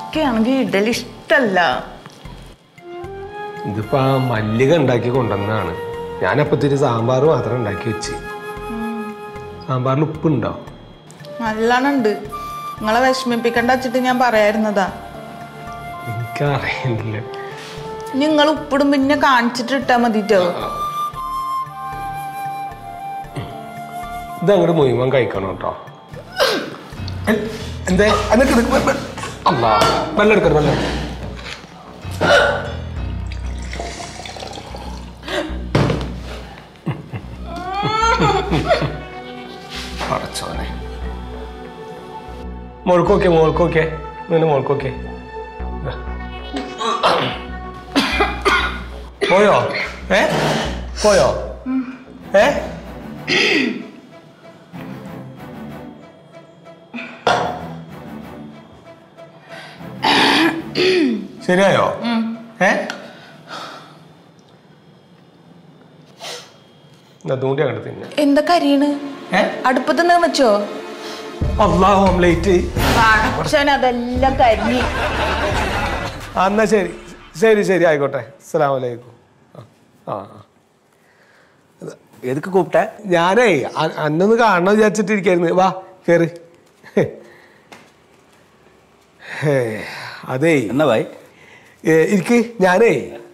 എനിക്കാണെങ്കിൽ ഇഡലി ഇഷ്ടല്ല. ഇതിപ്പോ മല്ലിക ഉണ്ടാക്കി കൊണ്ടുവന്നതാണ്. ഞാനപ്പോ ഇത്തിരി സാമ്പാർ മാത്രം ഉണ്ടാക്കി വെച്ച്. സാമ്പാറിന് ഉപ്പുണ്ടോ? നല്ലോണുണ്ട്. നിങ്ങളെ വിഷമിപ്പിക്കണ്ട വെച്ചിട്ട് ഞാൻ പറയായിരുന്നതാ. എനിക്കറിയില്ല. നിങ്ങൾ ഉപ്പിടും പിന്നെ കാണിച്ചിട്ട് ഇട്ടാ മതിട്ടോ. ഇതങ്ങോട്ട് മുഴുവൻ കഴിക്കണം കേട്ടോ. എന്തേ അല്ലാ വെള്ളം എടുക്കണം. വെള്ളം അടച്ചോനെ. മോൾക്കൊക്കെ മോൾക്കൊക്കെ ഇങ്ങനെ മോൾക്കൊക്കെ പോയോ? പോയോ? ശരിയായോ? അതുകൊണ്ട് അങ്ങോട്ട് തിന്നെ. എന്താ കരിയണ്? അടുപ്പത്ത് വെച്ചോ? അല്ലാഹു ഓംലേറ്റ്. അതെല്ലാം കരിഞ്ഞ്. എന്നാ ശരി ശരി ശരി ആയിക്കോട്ടെ. അസ്സലാമു അലൈക്കും. എതൊക്കെ കൂപ്പിട്ടെ? ഞാനേ അന്നൊന്ന് കാണണം വിചാരിച്ചിട്ടിരിക്കായിരുന്നു. വാ കേറ്. അതേ എന്നാ ഭായി ഇരിക്ക്. ഞാനേ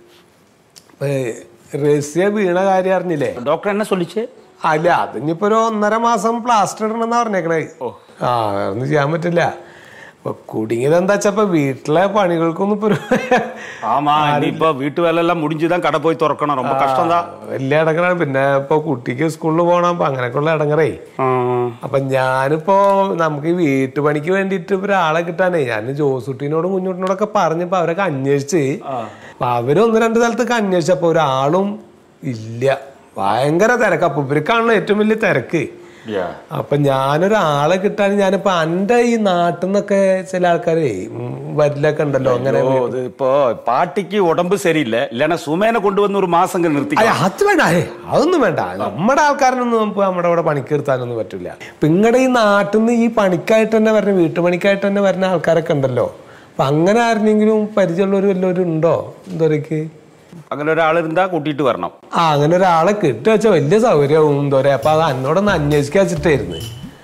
റസ്യ വീണ കാര്യം അറിഞ്ഞില്ലേ? ഡോക്ടർ എന്നെ ചൊല്ലിച്ചേ? അല്ല അതിനിപ്പോ ഒരു 1.5 മാസം പ്ലാസ്റ്റർ ഇടണമെന്നാ പറഞ്ഞേക്കണേ. ഒന്നും ചെയ്യാൻ പറ്റില്ല. കുടുങ്ങിയത് എന്താ വെച്ചപ്പോ വീട്ടിലെ പണികൾക്കൊന്നും ഇപ്പൊ വീട്ടുവേലെല്ലാം മുടിഞ്ഞിതാ കട പോയി തുറക്കണം. ரொம்ப കഷ്ടം. വലിയ ഇടങ്ങറാണ്. പിന്നെ ഇപ്പൊ കുട്ടിക്ക് സ്കൂളിൽ പോകണം. അപ്പൊ അങ്ങനെയൊക്കെയുള്ള ഇടങ്ങറേ. അപ്പൊ ഞാനിപ്പോ നമുക്ക് ഈ വീട്ടുപണിക്ക് വേണ്ടിട്ട് ഒരാളെ കിട്ടാനേ ഞാൻ ജോസുട്ടിനോടും കുഞ്ഞുട്ടിനോടൊക്കെ പറഞ്ഞപ്പോ അവരൊക്കെ അന്വേഷിച്ച് അപ്പൊ അവര് 1-2 സ്ഥലത്തൊക്കെ അന്വേഷിച്ചപ്പോ ഒരാളും ഇല്ല. ഭയങ്കര തിരക്ക്. അപ്പൊ ഇവർക്കാണല്ലോ ഏറ്റവും വലിയ തിരക്ക്. അപ്പൊ ഞാനൊരാളെ കിട്ടാൻ ഞാനിപ്പോ എന്റെ ഈ നാട്ടിൽ നിന്നൊക്കെ ചില ആൾക്കാരെ വരിലൊക്കെ ഉണ്ടല്ലോ. അങ്ങനെ ഇപ്പൊ പാട്ടിക്ക് ഉടമ്പ് ശരിയില്ല ഇല്ല സുമേനെ കൊണ്ടുവന്ന് ഒരു മാസം നിർത്തി. അത് വേണ്ട. അതൊന്നും വേണ്ട. നമ്മുടെ ആൾക്കാരനൊന്നും നമുക്ക് നമ്മുടെ ഇവിടെ പണിക്ക് നിർത്താനൊന്നും പറ്റില്ല. ഇപ്പൊ ഇങ്ങടെ ഈ നാട്ടിൽ നിന്ന് ഈ പണിക്കായിട്ട് തന്നെ വരുന്ന വീട്ടുപണിക്കായിട്ട് തന്നെ വരുന്ന ആൾക്കാരൊക്കെ ഉണ്ടല്ലോ. അപ്പൊ അങ്ങനെ ആരെങ്കിലും പരിചയമുള്ളവർ വല്ലവരും ഉണ്ടോ? എന്തോരക്ക് അങ്ങനെ ഒരാളെന്താ കൂട്ടിയിട്ട് വരണം. അങ്ങനെ ഒരാളെ കിട്ടുക വെച്ചാൽ വലിയ സൗകര്യവും എന്തോരെ. അപ്പൊ അത് എന്നോടൊന്ന് അന്വേഷിക്കാൻ വെച്ചിട്ടായിരുന്നു.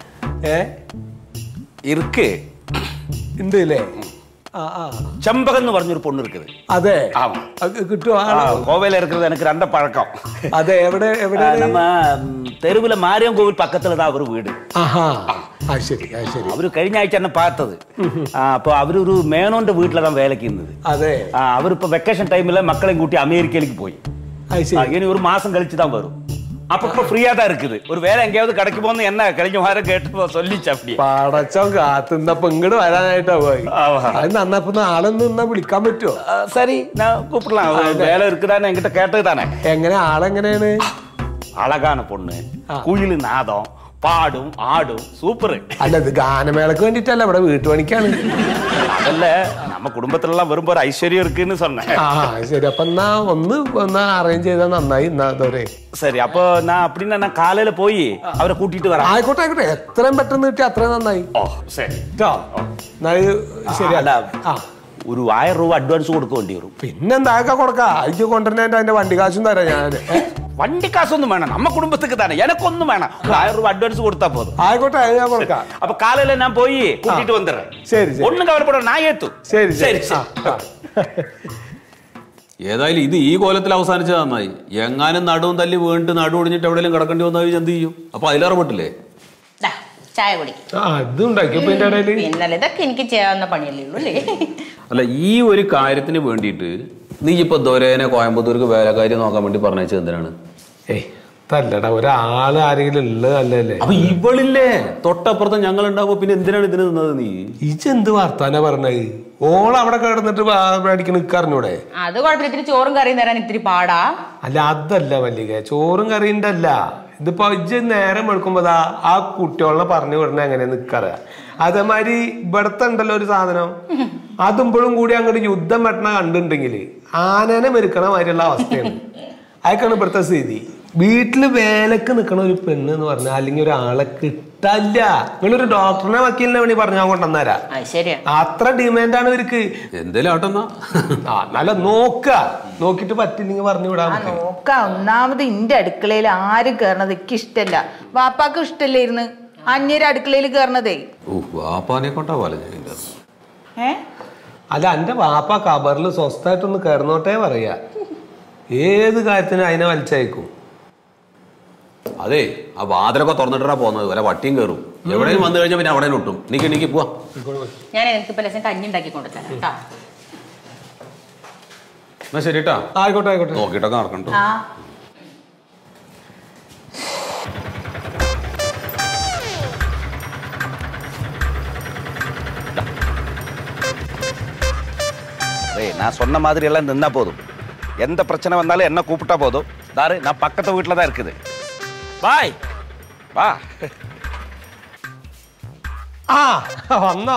ഇറുക്ക് ഉണ്ട് അല്ലേ? ചെമ്പകം എന്ന് പറഞ്ഞൊരു പൊണ്ണ് ഇരിക്കുന്നത്. അതെ കിട്ടുമോ? കോവയില ഇരിക്കുന്നത് എനിക്ക് 2 പഴക്കം. അതെ എവിടെ എവിടെ? നമ്മ തെരുവിലെ മാരിയം കോവിൽ പക്കത്തിലതാ ഒരു വീട്. അവര് കഴിഞ്ഞ ആഴ്ച എന്നെ പാത്തത്. അപ്പൊ അവരൊരു മേനോന്റെ വീട്ടിലാണ് വേലക്ക് നിന്നത്. അതെ അവരിപ്പോ വെക്കേഷൻ ടൈമില് മക്കളെയും കൂട്ടി അമേരിക്കയിലേക്ക് പോയി. ഇനി ഒരു മാസം കളിച്ചുതാൻ വരും. അപ്പൊ ഇപ്പൊ ഫ്രീ ആതാ இருக்குது. ഒരു വേല എങ്കേയാவது കടക്ക് പോകുന്ന എന്നെ കഴിഞ്ഞ വാരം കേട്ടപ്പോ ചൊല്ലിച്ചപ്പി പടച്ചോ കാത്തുന്നപ്പോ ഇങ്ങോട്ട് വരാനായിട്ടാ പോയി. അത് നന്നപ്പോ ആളൊന്നും നിന്നാ വിളിക്കാൻ പറ്റുമോ? സരി ഞാൻ കൂപ്പിടലാം. വേല இருக்குதானே എങ്കിട്ട് കേട്ടത് താനേ. എങ്ങനെ ആളെങ്ങനെയാണ്? അഴകാന പൊണ്ണ്, കുയില് നാദം, പാടും ആടും സൂപ്പർ. അല്ല ഇത് ഗാനമേളക്ക് വേണ്ടിട്ടല്ല, ഇവിടെ വീട്ടുപണിക്കാണ്. അതല്ലേ നമ്മ കുടുംബത്തിലെല്ലാം വരുമ്പോ ഒരു ഐശ്വര്യം இருக்குன்னு சொன்னேன். ശരി അപ്പൊ എന്നാ ഒന്ന് അറേഞ്ച് ചെയ്താൽ നന്നായി. ശരി അപ്പൊ அப்படின்னா நான் காலையில പോയി അവരെ കൂട്ടിട്ട് വരാം. ആയിക്കോട്ടെ ആയിക്കോട്ടെ. എത്രയും പെട്ടെന്ന് കിട്ടി അത്രയും നന്നായി. ശരി ശരി. അല്ല ഒരു 1000 രൂപ അഡ്വാൻസ് കൊടുക്കേണ്ടി വരും. പിന്നെന്താ കൊടുക്കാം. അയച്ചു കൊണ്ടുവരുന്നതിന്റെ അതിന്റെ വണ്ടി കാശും തരാം ഞാൻ. വണ്ടി കാശൊന്നും വേണം, നമ്മ കുടുംബത്തേക്ക് തന്നെ. എനക്കൊന്നും വേണം. 1000 രൂപ അഡ്വാൻസ് കൊടുത്താ പോതും. ആയിക്കോട്ടെ ഞാൻ കൊടുക്കാം. അപ്പൊ കാലയില ഞാൻ പോയി കൂട്ടിട്ട് വന്നിടേ. ശരി ഒന്നും കവലപ്പെടാം. ഞാൻ എത്തു. ശരി ശരി. ഏതായാലും ഇത് ഈ കോലത്തിൽ അവസാനിച്ചത് നന്നായി. എങ്ങാനും നടുവും തല്ലി വീണിട്ട് നടു ഒടിഞ്ഞിട്ട് എവിടെയെങ്കിലും കിടക്കേണ്ടി വന്നാൽ എന്ത് ചെയ്യും? അപ്പൊ അതിലേറെ പെട്ടില്ലേ? ചായ കുടിക്കും. ഇതൊക്കെ എനിക്ക് ചെയ്യാവുന്ന പണിയല്ലേ ഉള്ളൂ അല്ലേ? അല്ല ഈ ഒരു കാര്യത്തിന് വേണ്ടിയിട്ട് നീ ഇപ്പൊ ദോരേനെ കോയമ്പത്തൂർക്ക് വേലക്കാരി നോക്കാൻ വേണ്ടി പറഞ്ഞത് എന്തിനാണ്? തല്ലടാ ഒരാള് ആരെങ്കിലും ഉള്ളതല്ലേ. അപ്പൊ ഇവളില്ലേ തൊട്ടപ്പുറത്ത് ഞങ്ങൾ ഉണ്ടാവുമ്പോ പിന്നെ എന്തിനാണ് ഇതിന് നിന്നത്? നീ ഇജെന്ത് വർത്താനാ പറഞ്ഞത്? ഓൾ അവിടെ കിടന്നിട്ട് മേടിക്കണ നിക്കറിഞ്ഞൂടെ? അത് കുഴപ്പമില്ല. ഇത്തിരി ചോറും കറിയും തരാൻ ഇത്തിരി പാടാ. അല്ല അതല്ല മല്ലിക, ചോറും കറിന്റെ അല്ല. ഇതിപ്പോ ഇജ്ജ് നേരം എടുക്കുമ്പോതാ ആ കുട്ടികളെ പറഞ്ഞു വിടണ എങ്ങനെ നിക്കറ. അതേമാതിരി ഇവിടത്തെ ഉണ്ടല്ലോ ഒരു സാധനം, അതുമ്പോഴും കൂടി അങ്ങോട്ട് യുദ്ധം വെട്ടണ കണ്ടിട്ടുണ്ടെങ്കിൽ ആനനെ മെരുക്കണ മാതിരിയുള്ള അവസ്ഥയാണ്. അതൊക്കെയാണ് ഇവിടുത്തെ സ്ഥിതി. വീട്ടില് വേലക്ക് നിക്കണ ഒരു പെണ്ണ് എന്ന് പറഞ്ഞാൽ അല്ലെങ്കിൽ ഒരാളെ കിട്ടല്ല. നിങ്ങളൊരു ഡോക്ടറിനെ വക്കീലിനെ വേണ്ടി പറഞ്ഞാൽ കൊണ്ടുവന്നേരാ. അത്ര ഡിമാൻഡാണ് ഇവർക്ക്. എന്തേലും ആട്ടെന്നാ നല്ല നോക്കിട്ട് പറ്റില്ലെങ്കിൽ പറഞ്ഞു വിടാൻ ഒന്നാമത് ഇന്റെ അടുക്കളയിൽ ആരും കേറണത് എനിക്ക് ഇഷ്ടല്ല. വാപ്പാക്കും ഇഷ്ടല്ലായിരുന്നു അന്യരുടെ അടുക്കളയിൽ കേറണതേ. വാപ്പാനെ കൊണ്ടാ പോലെ. അല്ല എന്റെ വാപ്പ കബറിൽ സ്വസ്ഥായിട്ടൊന്ന് കയറുന്നോട്ടേ പറയാ. ഏത് കാര്യത്തിനും അതിനെ വലിച്ചയക്കും. അതെ ആ വാതിലൊക്കെ തുറന്നിട്ടാ പോകുന്നത്. വല്ല വട്ടിയും കയറും. എവിടെയും വന്നു കഴിഞ്ഞാൽ പിന്നെ അവിടെ ഒട്ടും. നീക്കി പോവാ. ഞാൻ എനിക്കിപ്പോ ലക്ഷം കഞ്ഞി ഉണ്ടാക്കി കൊണ്ടുതരാം. എന്നാ ശരിട്ടാ. ആയിക്കോട്ടെ നോക്കിട്ടൊക്കെ നടക്കണ്ടോ. நான் சொன்ன மாதிரி எல்லாம் நின்னா போதும். எந்த பிரச்சனை வந்தாலும் என்ன கூப்பிட்டா போதும். தாரு நான் பக்கத்து வீட்டில் தான் இருக்குது. பாய் வா. വന്നോ?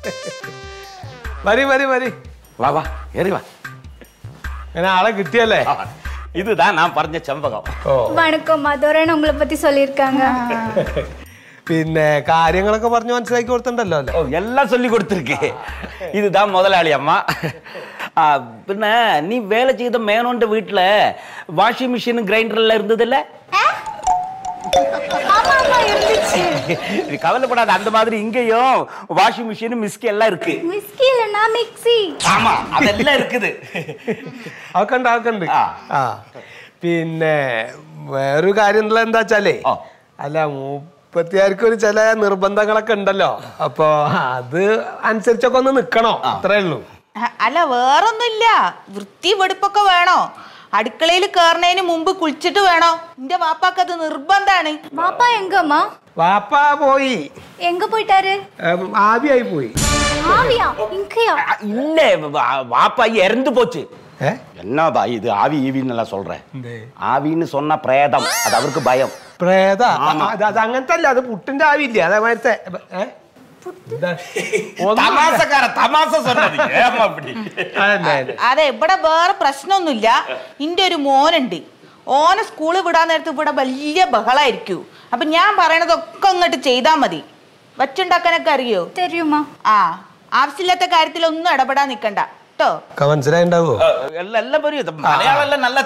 വരി வா வா ஏறி வா. അങ്ങനെ ആളെ കിട്ടിയല്ലേ? இதுதான் நான் പറഞ്ഞ செம்பகம். வணக்கம் மதுரன் உங்களை பத்தி சொல்லிருக்காங்க. പിന്നെ കാര്യങ്ങളൊക്കെ പറഞ്ഞു മനസ്സിലാക്കി കൊടുത്തിട്ടുണ്ടല്ലോ അല്ലേ? எல்லாம் சொல்லி கொடுத்துருக்கு. இதுதான் முதலாளி அம்மா. பின்ன நீ வேலை செய்த மேனோண்ட வீட்டுல வாஷிங் மிஷின் கிரைண்டர் எல்லாம் இருந்தது இல்ல? கவலைப்படாத. அந்த மாதிரி இங்கேயும் வாஷிங் மிஷின் மிஸ்கி எல்லாம் இருக்கு. மிஸ்கி இல்லனா மிக்ஸி. ஆமா அதெல்லாம் இருக்குது. ആക്കണ്ട്. പിന്നെ വേറൊരു കാര്യം എന്താ വെച്ചാലേ, അല്ല മുപ്പത്തിയാർക്ക് ഒരു ചില നിർബന്ധങ്ങളൊക്കെ ഉണ്ടല്ലോ. അപ്പൊ അത് അനുസരിച്ചൊക്കെ ഒന്ന് നിക്കണോ, അത്രേ ഉള്ളൂ. അല്ല വേറൊന്നുമില്ല, വൃത്തി വെടുപ്പൊക്കെ വേണോ. അടുക്കളയിൽ കേറണതിന് മുമ്പ് കുളിച്ചിട്ട് വേണോ. എന്റെ വാപ്പാക്ക് അത് നിർബന്ധാണ്. വാപ്പ എങ്കമ്മ? വാപ്പ പോയി. എങ്ക പോയിട്ടാரு? ആവിയായി പോയി. ஆவியா? இங்கயா? இல்ல வாப்பா இறந்து போச்சு. என்னப்பா இது ஆவி ஈவின்னு எல்லாம் சொல்றேன். ஆவின்னு சொன்னா பிரேதம், அது அவருக்கு பயம். പ്രേത? അത് അങ്ങനത്തെ അല്ല, അത് പുട്ടിന്റെ ആവില്ല. അതേമാരത്തെ അതെ. ഇവിടെ വേറെ പ്രശ്നമൊന്നുമില്ല. ഇന്റെ ഒരു മോനുണ്ട്. ഓനെ സ്കൂളിൽ വിടാൻ നേരത്ത് ഇവിടെ വലിയ ബഹളായിരിക്കൂ. അപ്പൊ ഞാൻ പറയണതൊക്കെ അങ്ങോട്ട് ചെയ്താ മതി. വച്ചുണ്ടാക്കാനൊക്കെ അറിയോ? தெரியுமா? ആവശ്യമില്ലാത്ത കാര്യത്തിലൊന്നും ഇടപെടാൻ നിക്കണ്ട കേട്ടോ. മനസ്സിലായിണ്ടാവോ? எல்லாம் புரியுது. மலையாளம் எல்லாம் நல்லா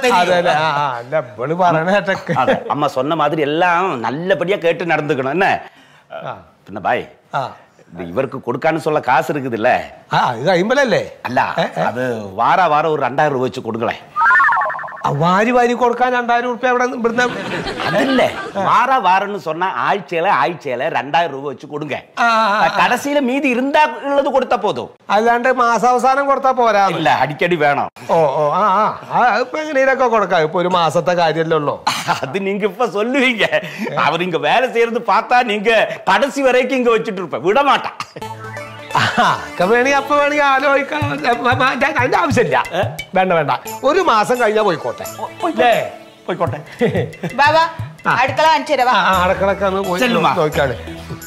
தெரியும். அம்மா சொன்ன மாதிரி எல்லாம் நல்லபடியா கேட்டு நடந்துக்கணும். என்ன பின்ன பாய், இவருக்கு கொடுக்கான்னு சொல்ல காசு இருக்குது இல்ல? இது 50 அல்ல, அது வாரம் ஒரு 2000 ரூபாய் வச்சு கொடுங்களேன். വാരി കൊടുക്കാൻ 2000 രൂപ അവിടെ ഇവിടുന്ന് അതില്ല. வாரம்னு சொன்னா ஆഴ്ചயில 2000 ரூபாய் வச்சு கொடுங்க. கடைசியில மீதி இருந்தா உள்ளது கொடுத்தா போதும். അല്ലാണ്ട് മാസാവസാനം കൊടുത്താ പോരാ. இல்ல അടിക്കടി വേണം. ഇപ്പൊ എങ്ങനെയൊക്കെ കൊടുക്കാം. ഇപ്പൊ ഒരു മാസത്തെ കാര്യമല്ലേ ഉള്ളൂ. அது நீங்க இப்ப சொல்லுவீங்க. அவர் இங்க வேலை செய்யறது பார்த்தா நீங்க கடைசி வரைக்கும் இங்க வச்சுட்டு இருப்ப விட மாட்டான். വേണമെങ്കിൽ അപ്പൊ വേണമെങ്കിൽ ആലോചിക്കാം. അതിന്റെ ആവശ്യമില്ല. വേണ്ട, ഒരു മാസം കഴിഞ്ഞാ പോയിക്കോട്ടെ. പോയിക്കോട്ടെ. ബാബാ അടുക്കള കാണിച്ചു. അടക്കളൊക്കെ ഒന്ന് പോയി നോക്കാണ്.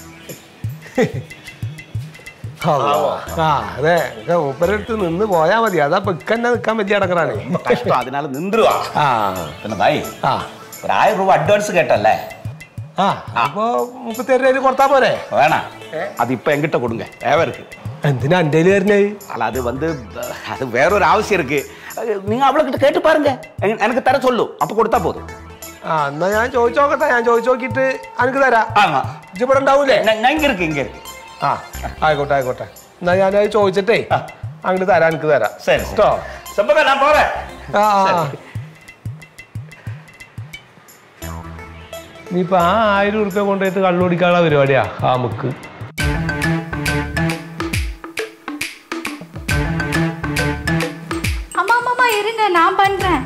അതെ, മൂപ്പരടുത്ത് നിന്ന് പോയാ മതി. അതാ പെക്കന്നെ നിക്കാൻ വലിയ അടക്കറാണ്. അതിനാல നിന്റുവാ. പിന്നെ ഭായി ഒരു 1000 രൂപ അഡ്വാൻസ് കേട്ടല്ലേ? അപ്പൊ 37 രൂപ കൊടുത്താ പോരെ? വേണ, അതിപ്പോ എങ്കിട്ട കൊടുങ്ക. ഏവർക്ക് എന്തിനാ എന്റെ വരുന്നത്? അല്ല, അത് വേറൊരു ആവശ്യം ഇருக்கு. நீங்க அவளக்கிட்ட கேட்டு பாருங்க. எனக்கு தர சொல்லு, அப்ப கொடுத்தா போதும். എന്നാ ഞാൻ ചോദിച്ചു നോക്കട്ടെ. ഞാൻ ചോദിച്ചു നോക്കിട്ട് എനിക്ക് തരാം. ഇവിടെ ഉണ്ടാവൂലേ? ഇങ്ങ ഇருக்கு. ആയിക്കോട്ടെ. എന്നാ ഞാൻ ചോദിച്ചിട്ടേ അങ്ങോട്ട് തരാം. എനിക്ക് തരാം. ശരി കേട്ടോ. ഞാൻ പോരെ. നീയിപ്പൊ 1000 രൂപ കൊണ്ടുപോയിട്ട് കള്ളുപിടിക്കാനുള്ള പരിപാടിയാ നമുക്ക്. அம்மா இருங்க, நான் பண்றேன்.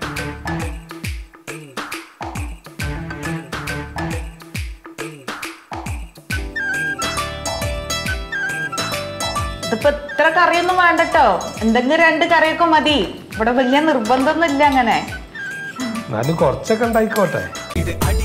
ഇതിപ്പോ ഇത്ര കറിയൊന്നും വേണ്ടട്ടോ. എന്തെങ്കിലും 2 കറിയൊക്കെ മതി. ഇവിടെ വലിയ നിർബന്ധമൊന്നും ഇല്ല അങ്ങനെ. എന്നാലും കുറച്ചൊക്കെ ഉണ്ടായിക്കോട്ടെ.